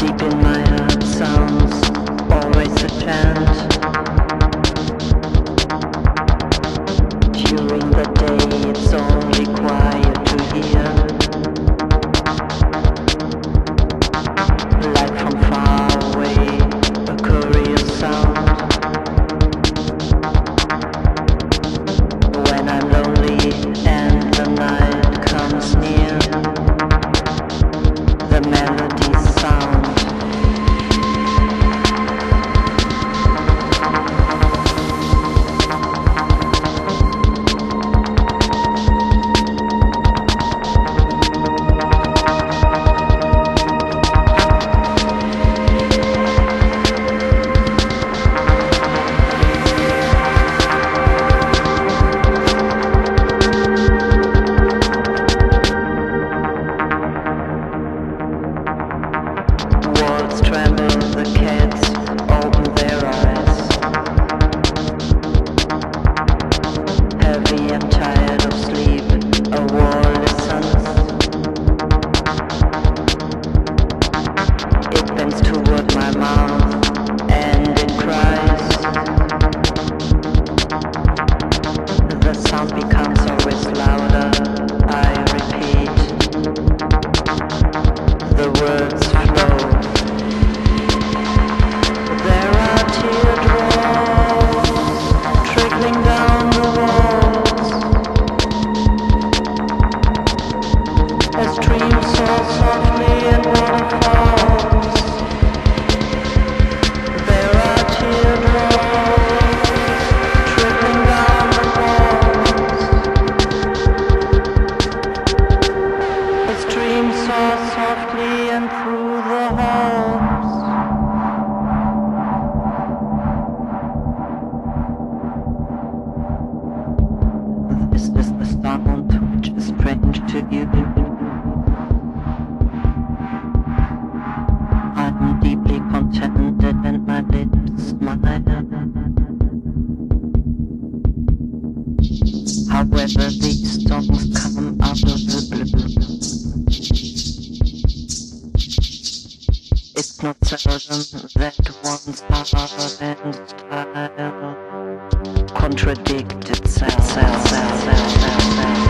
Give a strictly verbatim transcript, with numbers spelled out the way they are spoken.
Deep in my heart sounds always a chant. During the day it's only quiet to hear, like from far away a curious sound. When I'm lonely and the night comes near, the melodies sound. Walls tremble, the cats open their eyes. Heavy and tired of sleep, a wall listens. It bends toward my mouth and it cries. The sound becomes always louder, I repeat. The words flow. There are teardrops trickling down the walls. A stream soars softly in waterfalls. There are teardrops trickling down the walls. A stream soars softly and through the halls. This is the sound which is strange to you. I'm deeply contented and my lips smile. However, these songs come out of the blue. It's not seldom that one's heart and style contradict itself.